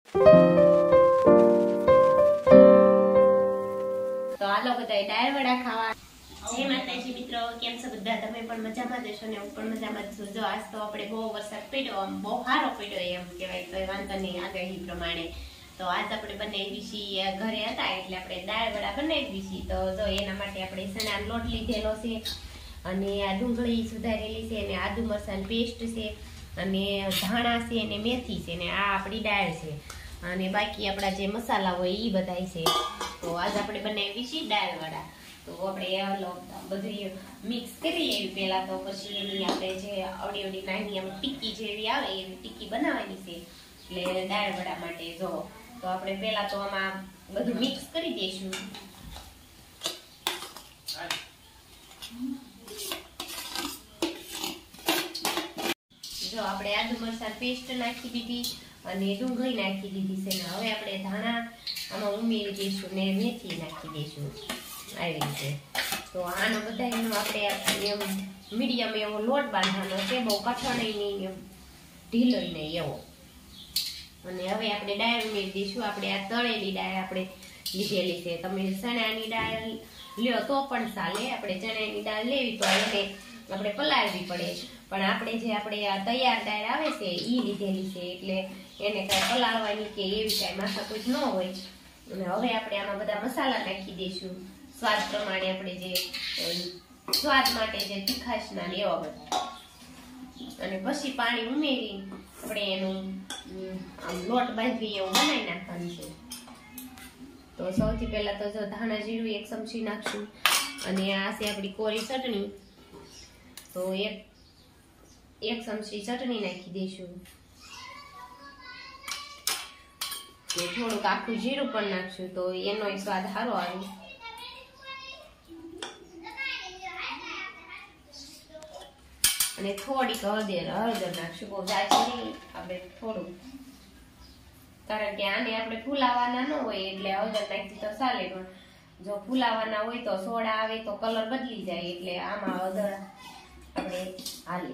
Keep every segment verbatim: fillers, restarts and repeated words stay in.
તો હાલો બધા ડાળ વડા ખાવા. જય માતાજી મિત્રો, કેમ છો બધા? તમે પણ મજામાં જશો ને હું પણ મજામાં જ છું. જો આજ તો આપણે બહુ વરસાદ પડ્યો, આમ બહુ સારો પડ્યો એમ કહેવાય, તો વાંધો નહીં આગાહી પ્રમાણે. તો આજ આપણે બનાવી છીએ, ઘરે હતા એટલે આપણે દાળ વડા બનાવી છીએ. તો જો એના માટે આપણે ચણાનો લોટ લીધેલો છે, અને આ ડુંગળી સુધારેલી છે, અને આદુ મરચાંની પેસ્ટ છે, અને ધાણા છે, અને મેથી છે, અને આ આપણી દાળ છે, અને બાકી આપણા જે મસાલા હોય એ બધા છે. તો આજ આપણે બનાવી છીએ દાળ વડા. તો આપણે બધું મિક્સ કરી લેવી પહેલા, તો પછી એની આપણે જે અવડી અવડી નાની આમ ટીક્કી જેવી આવે એવી ટીક્કી બનાવવાની છે, એટલે દાળ વડા માટે. જો તો આપણે પહેલા તો આમાં બધું મિક્સ કરી દઈશું. જો આપણે આદુ મરચાં પેસ્ટ નાખી દીધી, અને ડુંગળી નાખી દીધી છે, ને હવે આપણે ધાણા આમાં ઉમેરી દઈશું, ને મેથી નાખી દઈશું આવી રીતે. તો આનો બધા એનો આપણે એમ મીડિયમ એવો લોટ બાંધવાનો છે, બહુ કઠણ નહીં એમ ઢીલો નહીં એવો. અને હવે આપણે દાળ ઉમેરી દઈશું. આપણે આ તળેલી દાળ આપણે લીધેલી છે, તમે ચણાની દાળ લ્યો તો પણ ચાલે. આપણે ચણાની દાળ લેવી તો એને આપણે પલાળવી પડે, પણ આપણે જે આપણે આ તૈયાર દાળ આવે છે એ લીધેલી છે, એટલે એને કાંઈ પલાળવાની કે એવી કાંઈ માથાકૂટ ન હોય. અને હવે આપણે આમાં બધા મસાલા નાખી દઈશું સ્વાદ પ્રમાણે, આપણે જે સ્વાદ માટે જે તીખાશના લેવા બધા, અને પછી પાણી ઉમેરી આપણે એનું આમ લોટ બાંધી એવું બનાવી નાખવાનું છે. તો સૌથી પહેલા તો જો ધાણા જીરું એક ચમચી નાખશું, અને આ છે આપણી કોરી ચટણી, તો એક એક ચમચી ચટણી નાખી દઈશું. થોડુંક આખું જીરું પણ નાખશું, તો એનો સ્વાદ સારો આવે. અને થોડીક હળદર હળદર નાખશું, બહુ જાજી આપણે થોડું, કારણ કે આને આપણે ફૂલાવાના ન હોય એટલે હળદર નાખી તો ચાલે, પણ જો ફૂલાવાના હોય તો સોડા આવે તો કલર બદલી જાય, એટલે આમાં હળદર આપણે હાલે.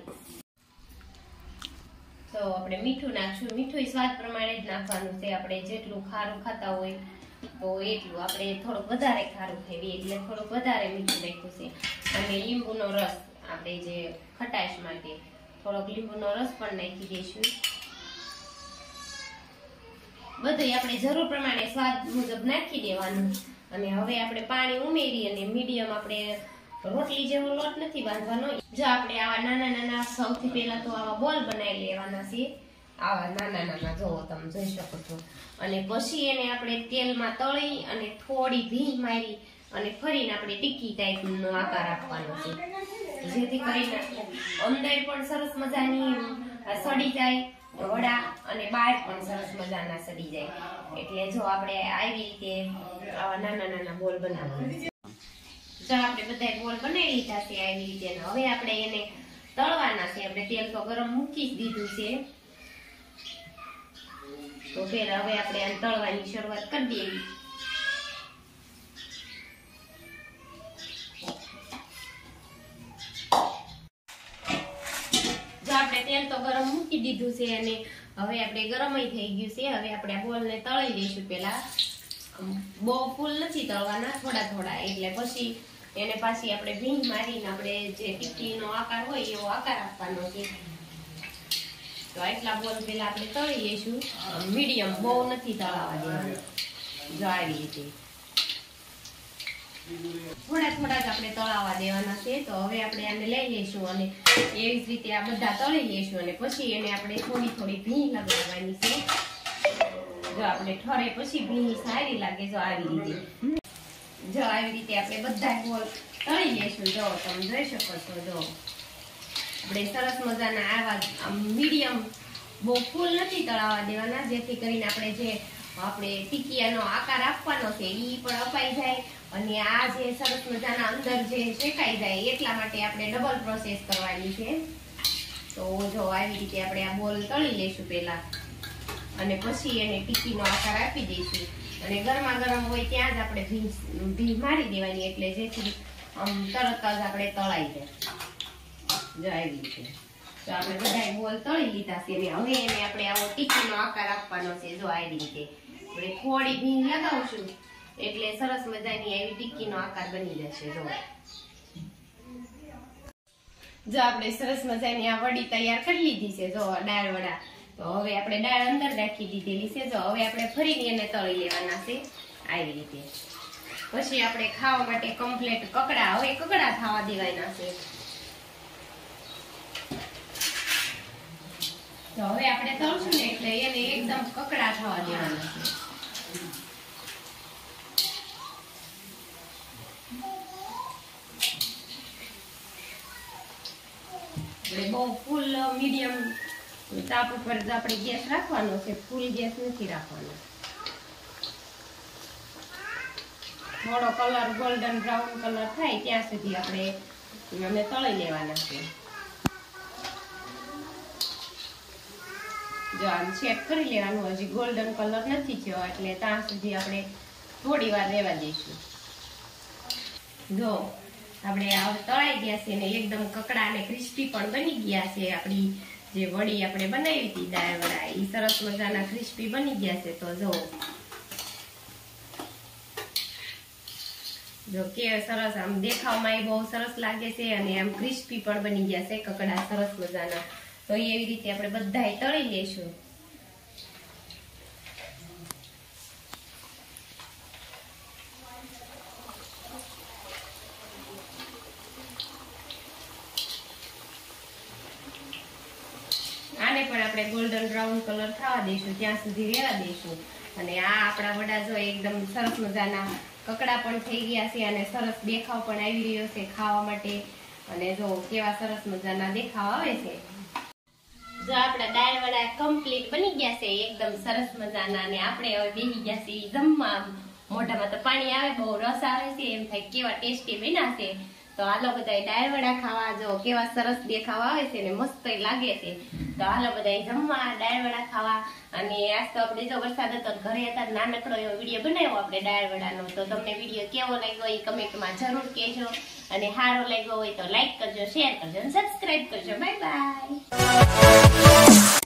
તો આપણે મીઠું નાખશું. મીઠું સ્વાદ પ્રમાણે જ નાખવાનું છે. આપણે જેટલું ખારું ખાતા હોય તો એટલું, આપણે થોડુંક વધારે ખારું ખાઈએ એટલે થોડુંક વધારે મીઠું નાખ્યું છે. અને લીંબુનો રસ, આપણે જે ખટાશ માટે થોડોક લીંબુનો રસ પણ નાખી દઈશું. બધું આપણે જરૂર પ્રમાણે સ્વાદ મુજબ નાખી દેવાનું. અને હવે આપણે પાણી ઉમેરી અને મીડિયમ આપણે રોટલી જેવો લોટ નથી બાંધવાનો. જો આપણે આવા નાના નાના સૌથી પહેલા તો આવા બોલ બનાવી લેવાના છે, આવા નાના નાના, જોવો તમે જોઈ શકો છો. અને પછી એને આપણે તેલમાં તળી અને થોડી ભીંગ મારી અને ફરીને આપણે ટીક્કી ટાઈપનો આકાર આપવાનો છે, જેથી કરીને અંદર પણ સરસ મજાની સડી જાય વડા, અને બહાર પણ સરસ મજાના સડી જાય. એટલે જો આપણે આવી રીતે આવા નાના નાના બોલ બનાવવાના. જો આપણે બધા બોલ બનાવી લીધા છે આવી રીતે. હવે આપણે એને તળવાના છે. આપણે તેલ તો ગરમ મૂકી જ દીધું છે, તો ફેર હવે આપણે આને તળવાની શરૂઆત કરી દેવી. જો આપણે તેલ તો ગરમ મૂકી દીધું છે, અને હવે આપણે ગરમ થઈ ગયું છે. હવે આપણે આ બોલ ને તળી લઈશું. પેલા બહુ ફૂલ નથી તળવાના, થોડા થોડા, એટલે પછી એને પાછી આપણે ભીંગ મારીને આપણે જે ટીક્કીનો આકાર હોય એવો આકાર આપવાનો છે. તો એટલા બોલ પેલા આપણે તળી લઈશું. મીડિયમ, બહુ નથી તળાવવા દેવાનું. જો આવી રીતે થોડા થોડા જ આપણે તળાવવા દેવાના છે. તો હવે આપણે આને લઈ લઈશું, અને એવી જ રીતે આ બધા તળી લઈશું, અને પછી એને આપણે થોડી થોડી ભીંગ લગાવવાની છે. જો આપણે ઠરે પછી ભીંગ સારી લાગે. જો આવી રીતે જો આવી રીતે આપણે બધા બોલ તળી લઈશું. જો તમે જોઈ શકો છો, જો આપણે સરસ મજાના આવા મીડિયમ, બહુ ફૂલ નથી તળાવવા દેવાના, જેથી કરીને આપણે જે આપણે ટીકીયાનો આકાર આપવાનો છે એ પણ અપાઈ જાય, અને આ જે સરસ મજાના અંદર જે શેકાઈ જાય એટલા માટે આપણે ડબલ પ્રોસેસ કરવાની છે. તો જો આવી રીતે આપણે આ બોલ તળી લઈશું પહેલા, અને પછી એને ટીકીનો આકાર આપી દઈશું. અને ગરમા ગરમ હોય ત્યાં જ આપણે ભીંગ ભીંગ મારી દેવાની, એટલે જેથી આમ તરત જ આપણે તળાઈ જાય. જો આવી રીતે તો આપણે બધા બોલ તળી લીધા છે ને હવે એને આપણે આવો ટીકીનો આકાર આપવાનો છે. જો આ રીતે આપણે થોડી ભીંગ લગાવશું એટલે સરસ મજાની એવી ટીકીનો આકાર બની જશે. જો જો આપણે સરસ મજાની આ વડી તૈયાર કરી લીધી છે. જો દાળ વડા તો હવે આપણે દાળ અંદર નાખી દીધેલી છે. જો હવે આપણે ફરીને એને તળી લેવાના છે આવી રીતે. પછી આપણે ખાવા માટે કમ્પ્લીટ કકડા હવે કકડા થવા દેવાના છે. તો હવે આપણે તળશું ને એટલે એને એકદમ કકડા થવા દેવાના છે. બહુ ફૂલ મીડિયમ તાપ ઉપર આપણે ગેસ રાખવાનો છે. ફૂલ ગેસ નથી રાખવાનો. થોડો કલર ગોલ્ડન બ્રાઉન કલર થાય ત્યાં સુધી આપણે અમે તળી લેવાના છે. જો આમ ચેક કરી લેવાનું. હજી ગોલ્ડન કલર નથી થયો એટલે ત્યાં સુધી આપણે થોડી વાર રહેવા દઈશું. જો આપણે આ તળાઈ ગયા છે ને એકદમ કકડા અને ક્રિસ્પી પણ બની ગયા છે. આપણી જે વડી આપણે બનાવી હતી દાળ વડા એ સરસ મજાના ક્રિસ્પી બની ગયા છે. તો જો જો કે સરસ આમ દેખાવમાં બહુ સરસ લાગે છે અને આમ ક્રિસ્પી પણ બની ગયા છે કકડા સરસ મજાના. તો એવી રીતે આપણે બધાય તળી લેશું. આને પણ આપણે ગોલ્ડન બ્રાઉન કલર થવા દઈશું ત્યાં સુધી રહેવા દઈશું. અને આ આપણા વડા જો એકદમ સરસ મજાના કકડા પણ થઈ ગયા છે અને સરસ દેખાવ પણ આવી રહ્યો છે ખાવા માટે. અને જો કેવા સરસ મજાના દેખાવ આવે છે. જો આપણા દાળ વડા કમ્પ્લીટ બની ગયા છે એકદમ સરસ મજાના. અને આપણે હવે બેસી ગયા છે જમવા. મોઢામાં તો પાણી આવે, બહુ રસ આવે છે. એમ થાય કેવા ટેસ્ટી બન્યા છે. તો હાલો બધા દાળ વડા ખાવા. જો કેવા સરસ દેખાવ આવે છે ને મસ્ત લાગે છે. તો હાલો બધા જમવા દાળ વડા ખાવા. અને આજ તો આપણે જો વરસાદ હતો ઘરે હતા નાનકડો એવો વિડીયો બનાવ્યો આપણે દાળ વડાનો. તો તમને વિડીયો કેવો લાગ્યો એ કમેન્ટમાં જરૂર કહેજો. અને સારો લાગ્યો હોય તો લાઈક કરજો, શેર કરજો અને સબસ્ક્રાઈબ કરજો. Bye by.